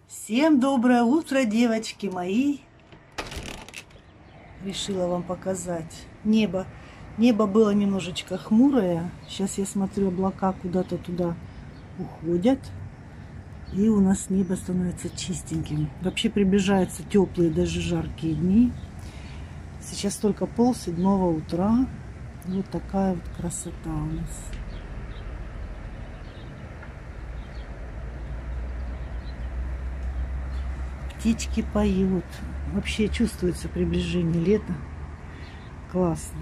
Всем доброе утро, девочки мои! Решила вам показать небо. Небо было немножечко хмурое. Сейчас я смотрю, облака куда-то туда уходят. И у нас небо становится чистеньким. Вообще приближаются теплые, даже жаркие дни. Сейчас только 6:30 утра. Вот такая вот красота у нас. Птички поют. Вообще чувствуется приближение лета. Классно.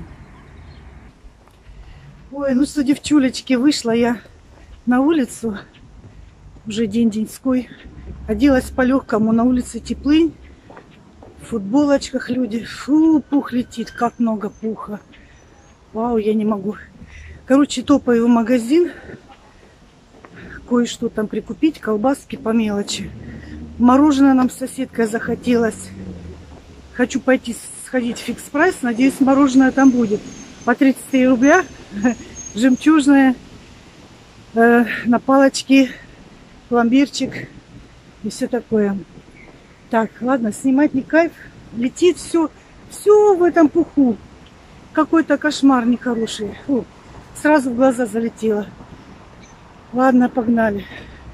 Ой, ну что, девчулечки, вышла я на улицу. Уже день-деньской. Оделась по-легкому. На улице теплынь. В футболочках люди. Фу, пух летит. Как много пуха. Вау, я не могу. Короче, топаю в магазин. Кое-что там прикупить. Колбаски по мелочи. Мороженое нам с соседкой захотелось. Хочу пойти сходить в фикс прайс. Надеюсь, мороженое там будет. По 33 рубля. Жемчужное. На палочке. Пломбирчик. И все такое. Так, ладно, снимать не кайф. Летит все. Все в этом пуху. Какой-то кошмар нехороший. Фу, сразу в глаза залетело. Ладно, погнали.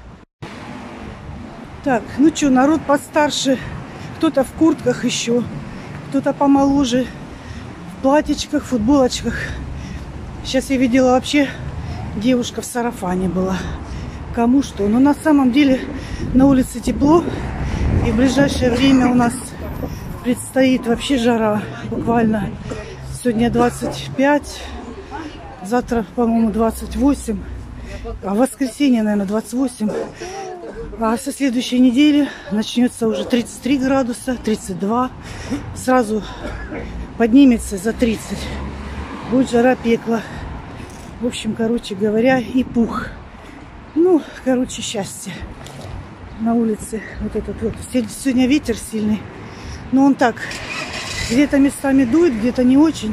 Так, ну что, народ постарше, кто-то в куртках еще, кто-то помоложе, в платьичках, футболочках. Сейчас я видела вообще, девушка в сарафане была. Кому что. Но на самом деле на улице тепло, и в ближайшее время у нас предстоит вообще жара. Буквально сегодня 25, завтра, по-моему, 28, а в воскресенье, наверное, 28. А со следующей недели начнется уже 33 градуса, 32. Сразу поднимется за 30. Будет жара пекла. В общем, короче говоря, и пух. Ну, короче, счастье. На улице вот этот вот. Сегодня ветер сильный. Но он так, где-то местами дует, где-то не очень.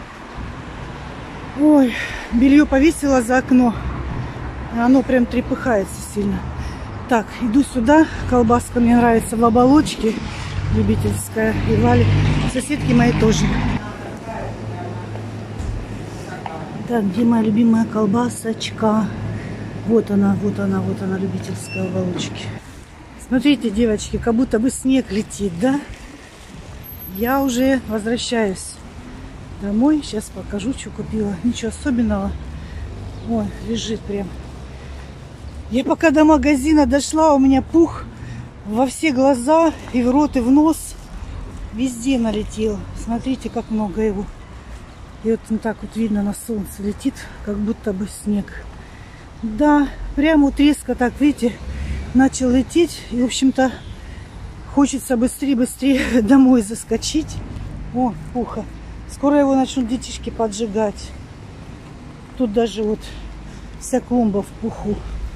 Ой, белье повесила за окно. Оно прям трепыхается сильно. Так, иду сюда. Колбаска мне нравится в оболочке. Любительская. И Вали. Соседки мои тоже. Так, где моя любимая колбасочка? Вот она, вот она, вот она, любительская в оболочке. Смотрите, девочки, как будто бы снег летит, да? Я уже возвращаюсь домой. Сейчас покажу, что купила. Ничего особенного. Ой, лежит прям. Я пока до магазина дошла, у меня пух во все глаза, и в рот, и в нос. Везде налетел. Смотрите, как много его. И вот так вот видно на солнце летит, как будто бы снег. Да, прямо вот резко так, видите, начал лететь. И, в общем-то, хочется быстрее домой заскочить. О, пуха. Скоро его начнут детишки поджигать. Тут даже вот вся клумба в пуху.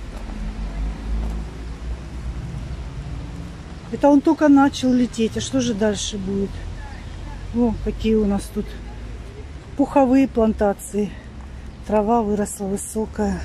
Это он только начал лететь. А что же дальше будет? О, какие у нас тут пуховые плантации. Трава выросла высокая.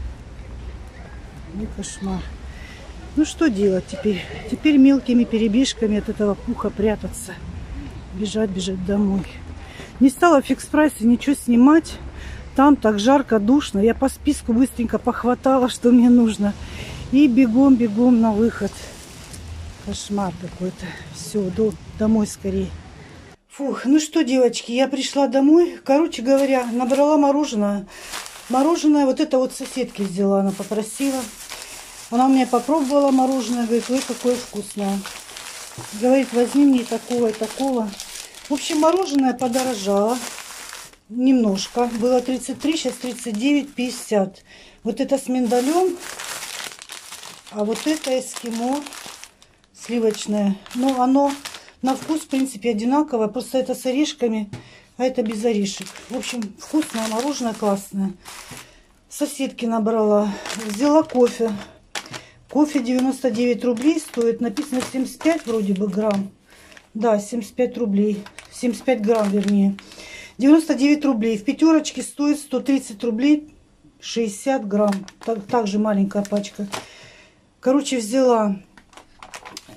Ну, кошмар. Ну, что делать теперь? Теперь мелкими перебежками от этого пуха прятаться. Бежать домой. Не стала в фикс-прайсе ничего снимать. Там так жарко, душно. Я по списку быстренько похватала, что мне нужно. И бегом на выход. Кошмар какой-то. Все, домой скорее. Фух, ну что, девочки, я пришла домой. Короче говоря, набрала мороженое. Мороженое вот это вот соседки взяла, она попросила. Она у меня попробовала мороженое, говорит, ой, какое вкусное. Говорит, возьми мне такого и такого. В общем, мороженое подорожало. Немножко. Было 33, сейчас 39,50. Вот это с миндалем. А вот это эскимо сливочное. Ну, оно на вкус, в принципе, одинаковое. Просто это с орешками, а это без орешек. В общем, вкусное мороженое, классное. Соседки набрала. Взяла кофе. Кофе 99 рублей стоит. Написано 75 вроде бы грамм. Да, 75 рублей. 75 грамм, вернее. 99 рублей. В пятерочке стоит 130 рублей 60 грамм. Также маленькая пачка. Короче, взяла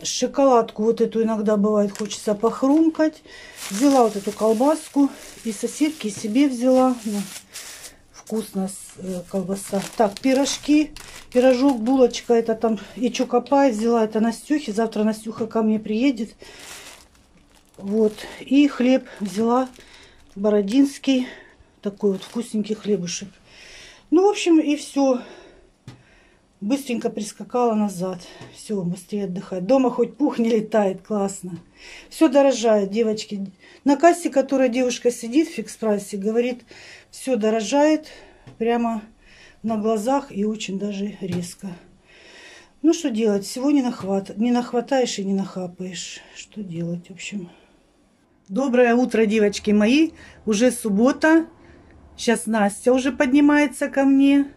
шоколадку вот эту иногда бывает хочется похрумкать. Взяла вот эту колбаску и соседки себе взяла. Ну, вкусная колбаса. Так, пирожки. Пирожок, булочка, это там и чокопай взяла. Это Настюхе. Завтра Настюха ко мне приедет. Вот. И хлеб взяла бородинский. Такой вот вкусненький хлебушек. Ну, в общем, и все. Быстренько прискакала назад. Все, быстрее отдыхать. Дома хоть пух не летает. Классно. Все дорожает, девочки. На кассе, которая девушка сидит в фикс-прайсе, говорит, все дорожает прямо на глазах и очень даже резко. Ну, что делать? Всего не нахватаешь и не нахапаешь. Что делать, в общем. Доброе утро, девочки мои. Уже суббота. Сейчас Настя уже поднимается ко мне.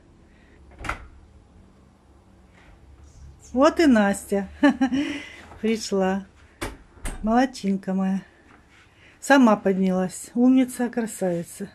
Вот и Настя пришла. Молодчинка моя. Сама поднялась. Умница, красавица.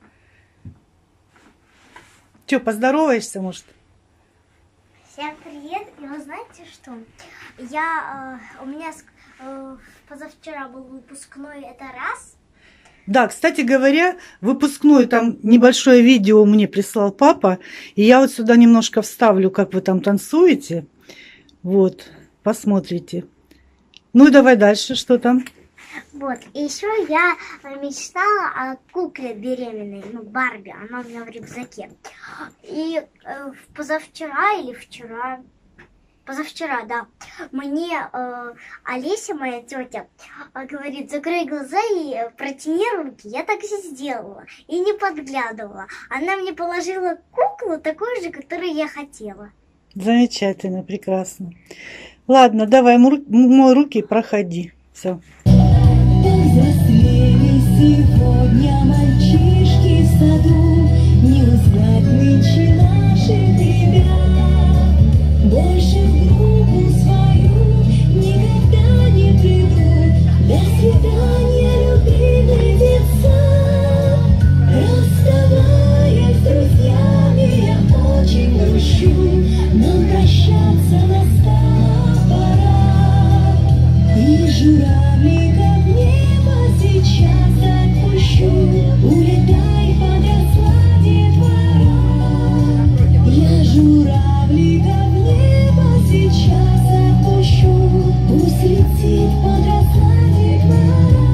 Че, поздороваешься, может? Всем привет. И вы знаете что? У меня позавчера был выпускной, это раз. Да, кстати говоря, выпускной там небольшое видео мне прислал папа. И я вот сюда немножко вставлю, как вы там танцуете. Вот, посмотрите. Ну и давай дальше, что там? Вот, и еще я мечтала о кукле беременной, ну, Барби, она у меня в рюкзаке. И позавчера или вчера, позавчера, да, мне Олеся, моя тетя, говорит, закрой глаза и протяни руки. Я так и сделала, и не подглядывала. Она мне положила куклу, такую же, которую я хотела. Замечательно, прекрасно. Ладно, давай, мой руки, проходи. Все. Повзрослели сегодня мальчишки в саду, не узнать нынче наших ребят. Больше в группу свою никогда не придут. До свидания, любимый детсад. Расставаясь с друзьями, я очень грущу. Нам прощаться настала пора. И журавликов в небо сейчас отпущу. Улетай, подросла детвора. Я журавликов в небо сейчас отпущу. Пусть летит, подросла детвора.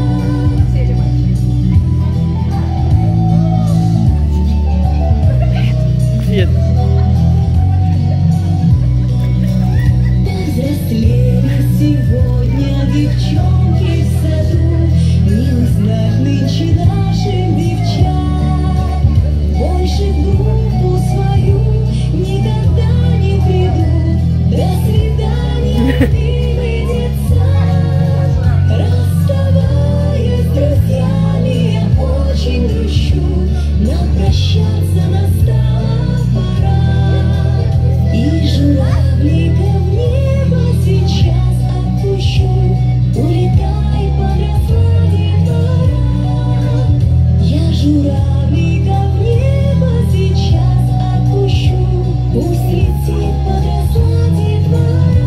Привет. Повзрослели сегодня девчонки в саду, не узнать нынче наших девчат. Больше в группу свою никогда не придут. До свидания, любимый детсад. Расставаясь с друзьями, я очень грущу. Нам прощаться настала пора. И журавликов в небо сейчас отпущу. Улетай, подросла детвора. Я журавликов в небо сейчас отпущу. Пусть летит, подросла детвора.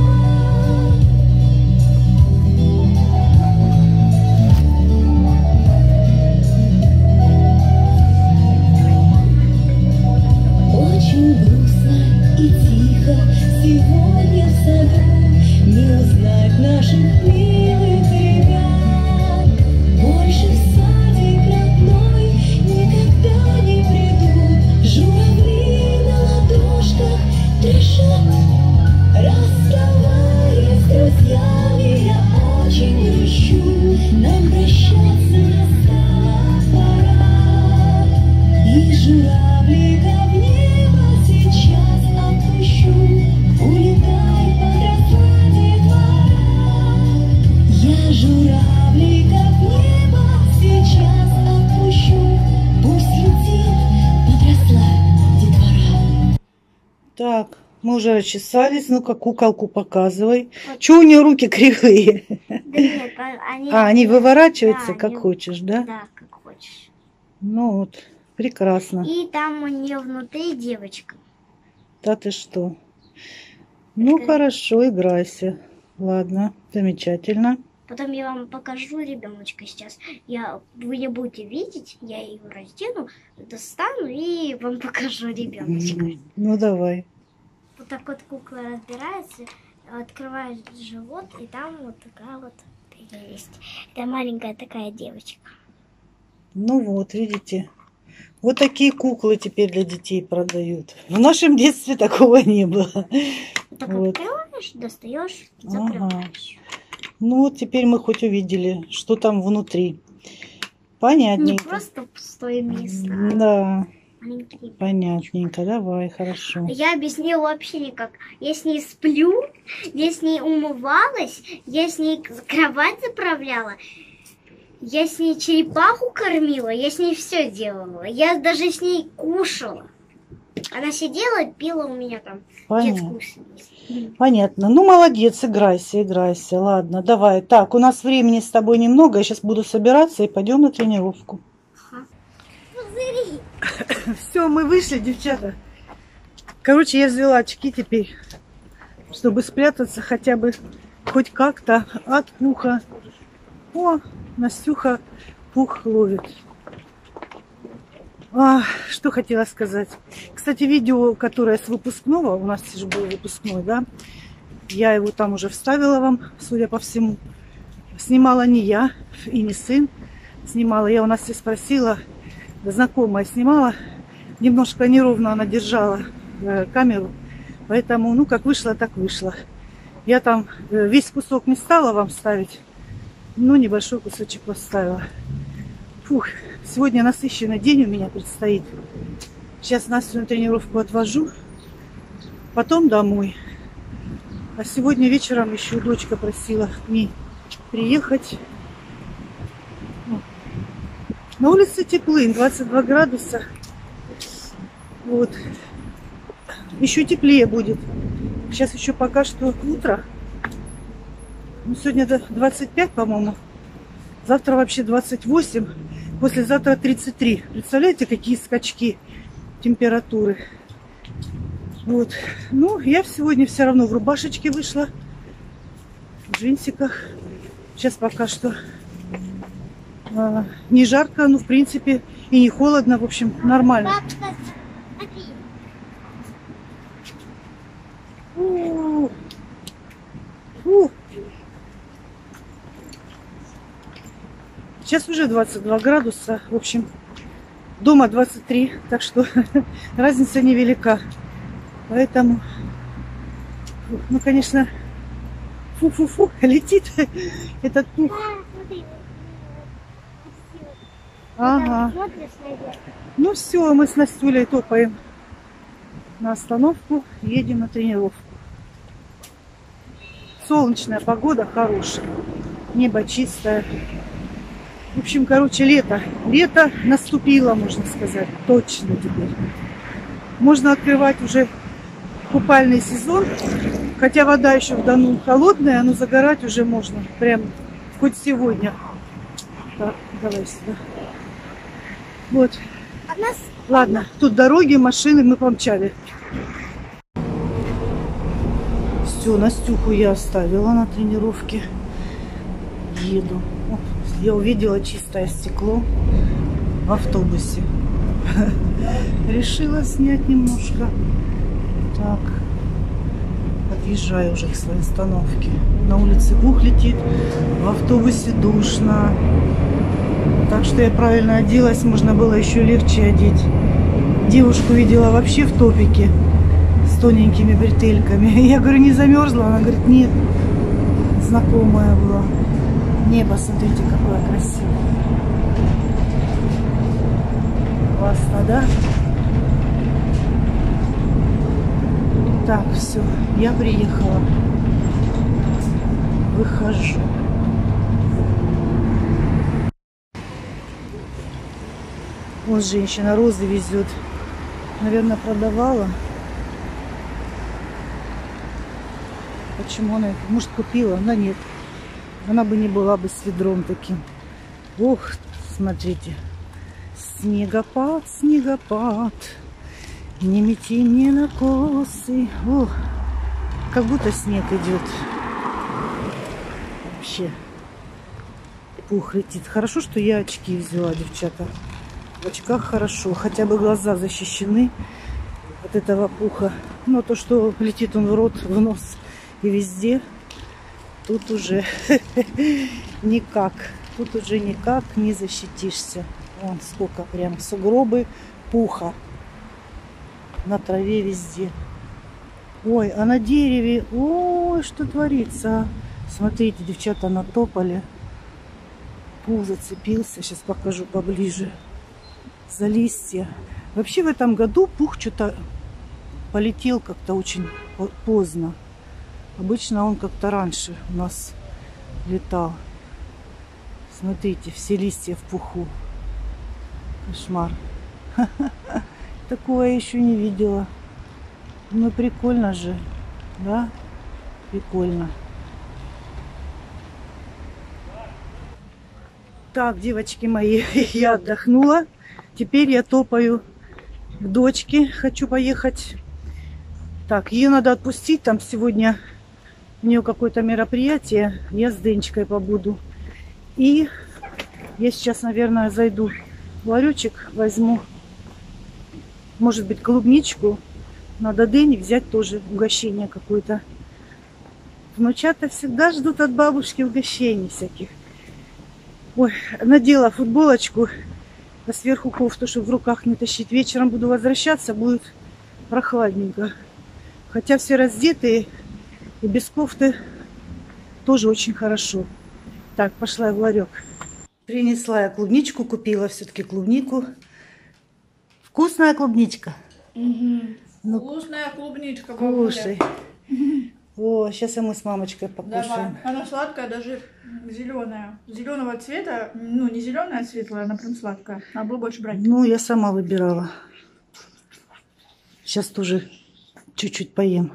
Очень грустно и тихо сегодня в саду, не узнать наших милых ребят. Больше в садик родной никогда не придут. Журавли на ладошках трещат. Расставаясь с друзьями, я очень грущу. Нам прощаться настала пора. И журавликов в небо сейчас отпущу. Улетай, подросла детвора. Я журавликов в небо сейчас отпущу. Пусть летит, подросла детвора. Так, мы уже расчесались. Ну-ка, куколку показывай. Чего у нее руки кривые? Да нет, они... Они выворачиваются, Да, как они- хочешь, да? Да, как хочешь. Ну вот, прекрасно. И там у нее внутри девочка. Да ты что? Ну, хорошо, играйся. Ладно, замечательно. Потом я вам покажу ребеночка сейчас. Вы не будете видеть, я ее раздену, достану и вам покажу ребеночка. Ну давай. Вот так вот кукла разбирается, открывает живот, и там вот такая вот есть. Это маленькая такая девочка. Ну вот, видите. Вот такие куклы теперь для детей продают. В нашем детстве такого не было. Так Вот. открываешь, достаешь, закрываешь. Ну вот теперь мы хоть увидели, что там внутри. Не Понятненько. просто пустое место. Да, Маленький. понятненько. Давай, хорошо. Я без нее вообще никак. Я с ней сплю, я с ней умывалась, я с ней кровать заправляла, я с ней черепаху кормила, я с ней все делала. Я даже с ней кушала. Она сидела и пила у меня там детскую смесь. Понятно. Ну, молодец, играйся, играйся. Ладно, давай. Так, у нас времени с тобой немного. Я сейчас буду собираться и пойдем на тренировку. Пузыри. Все, мы вышли, девчата. Короче, я взяла очки теперь, чтобы спрятаться хотя бы хоть как-то от пуха. О, Настюха пух ловит. Что хотела сказать. Кстати, видео, которое с выпускного, у нас же был выпускной, да, я его там уже вставила вам, судя по всему. Снимала не я и не сын. Снимала, я у Насти спросила, знакомая снимала, немножко неровно она держала камеру, поэтому, ну, как вышло, так вышло. Я там весь кусок не стала вам ставить, но небольшой кусочек поставила. Фух, сегодня насыщенный день у меня предстоит. Сейчас Настю на тренировку отвожу, потом домой. А сегодня вечером еще дочка просила к ней приехать. На улице теплынь, 22 градуса. Вот. Еще теплее будет. Сейчас еще пока что утро. Ну, сегодня 25, по-моему. Завтра вообще 28. Послезавтра 33. Представляете, какие скачки температуры? Вот. Ну, я сегодня все равно в рубашечке вышла. В джинсиках. Сейчас пока что не жарко, ну, в принципе, и не холодно. В общем, нормально. Сейчас уже 22 градуса. В общем, дома 23. Так что разница невелика. Поэтому, ну, конечно, фу-фу-фу, летит этот пух. Ага. Ну все, мы с Настюлей топаем на остановку, едем на тренировку. Солнечная погода, хорошая, небо чистое. В общем, короче, лето. Лето наступило, можно сказать, точно теперь. Можно открывать уже купальный сезон, хотя вода еще в Дону холодная, но загорать уже можно, прям хоть сегодня. Так, давай сюда. Вот. Ладно, тут дороги, машины, мы помчали. Все, Настюху я оставила на тренировке. Еду. О, я увидела чистое стекло в автобусе. Решила снять немножко. Так. Подъезжаю уже к своей остановке. На улице пух летит, в автобусе душно. Так что я правильно оделась, можно было еще легче одеть. Девушку видела вообще в топике с тоненькими бретельками. Я говорю, не замерзла? Она говорит, нет. Знакомая была. Небо, смотрите, какое красивое. Классно, да? Так, все, я приехала. Выхожу. Вот женщина розы везет. Наверное, продавала. Почему она их, может, купила? Но нет. Она бы не была бы с ведром таким. Ох, смотрите. Снегопад, снегопад. Не мети мне на косы. Ох, как будто снег идет. вообще пух летит. Хорошо, что я очки взяла, девчата. В очках хорошо. Хотя бы глаза защищены от этого пуха. Но то, что летит он в рот, в нос и везде, тут уже никак. Тут уже никак не защитишься. Вон сколько прям сугробы пуха. На траве везде. Ой, а на дереве, ой, что творится. Смотрите, девчата натопали. Пух зацепился. Сейчас покажу поближе. За листья. Вообще в этом году пух что-то полетел как-то очень поздно. Обычно он как-то раньше у нас летал. Смотрите, все листья в пуху. Кошмар. Такого я еще не видела. Ну, прикольно же. Да? Прикольно. Так, девочки мои, я отдохнула. Теперь я топаю к дочке. Хочу поехать. Так, ее надо отпустить. Там сегодня у нее какое-то мероприятие. Я с Денечкой побуду. И я сейчас, наверное, зайду в ларечек, возьму, может быть, клубничку. Надо Дэне взять тоже угощение какое-то. Внучата всегда ждут от бабушки угощений всяких. Ой, надела футболочку, а сверху кофту, чтобы в руках не тащить. Вечером буду возвращаться, будет прохладненько. Хотя все раздетые и без кофты тоже очень хорошо. Так, пошла я в ларек. Принесла я клубничку, купила все-таки клубнику. Вкусная клубничка. Угу. Ну, вкусная клубничка. Кушай. О, сейчас и мы с мамочкой покушаем. Давай. Она сладкая, даже зеленая. Зеленого цвета, ну не зеленая, а светлая, она прям сладкая. Надо было больше брать. Ну, я сама выбирала. Сейчас тоже чуть-чуть поем.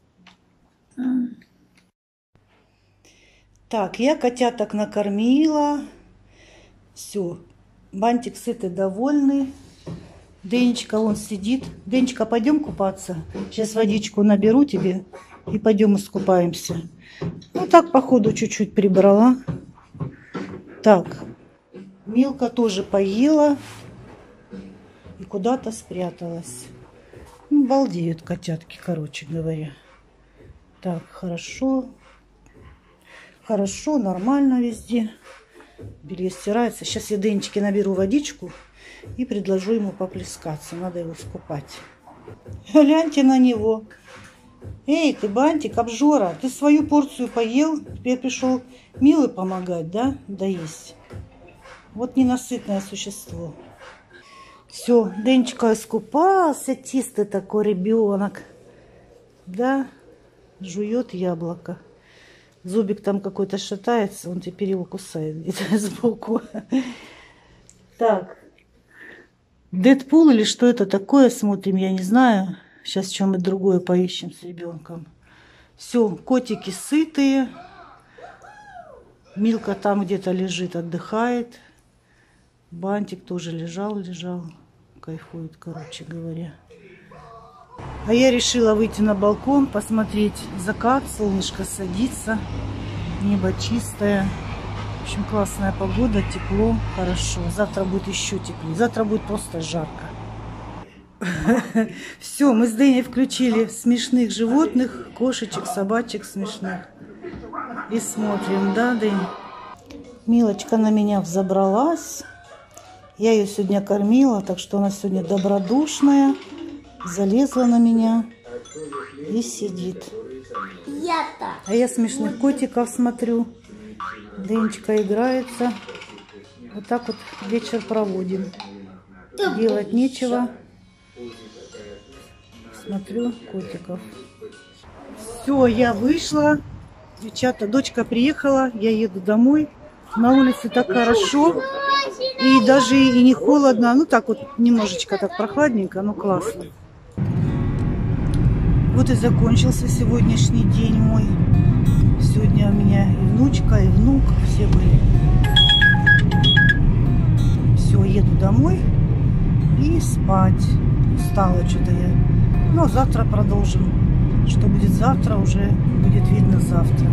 Так, я котяток накормила. Все. Бантик сытый, довольный. Денечка вон сидит. Денечка, пойдем купаться. Сейчас водичку наберу тебе и пойдем искупаемся. Ну так, походу, чуть-чуть прибрала. Так, Милка тоже поела и куда-то спряталась. Ну, балдеют котятки, короче говоря. Так, хорошо. Хорошо, нормально везде. Белье стирается. Сейчас я Денечке наберу водичку и предложу ему поплескаться. Надо его скупать. Гляньте на него. Эй, ты, Бантик, обжора, ты свою порцию поел? Теперь пришел Милый помогать, да? Да есть. Вот ненасытное существо. Все, Денечка искупался. Чистый такой ребенок. Да? Жует яблоко. Зубик там какой-то шатается, он теперь его кусает где-то сбоку. Так. Дэдпул или что это такое, смотрим, я не знаю. Сейчас что-нибудь другое поищем с ребенком. Все, котики сытые. Милка там где-то лежит, отдыхает. Бантик тоже лежал. Кайфует, короче говоря. А я решила выйти на балкон, посмотреть закат, солнышко садится, небо чистое. В общем, классная погода, тепло, хорошо. Завтра будет еще теплее, завтра будет просто жарко. Все, мы с Дэней включили смешных животных, кошечек, собачек смешных. И смотрим, да, Дэнь? Милочка на меня взобралась. Я ее сегодня кормила, так что она сегодня добродушная. Залезла на меня и сидит. А я смешных котиков смотрю. Денечка играется. Вот так вот вечер проводим. Делать нечего. Смотрю котиков. Все, я вышла. Девчата, дочка приехала. Я еду домой. На улице так хорошо. И даже и не холодно. Ну так вот немножечко так прохладненько, но классно. Вот и закончился сегодняшний день мой. Сегодня у меня и внучка, и внук, все были. Все, еду домой и спать. Устала что-то я. Но завтра продолжим. Что будет завтра, уже будет видно завтра.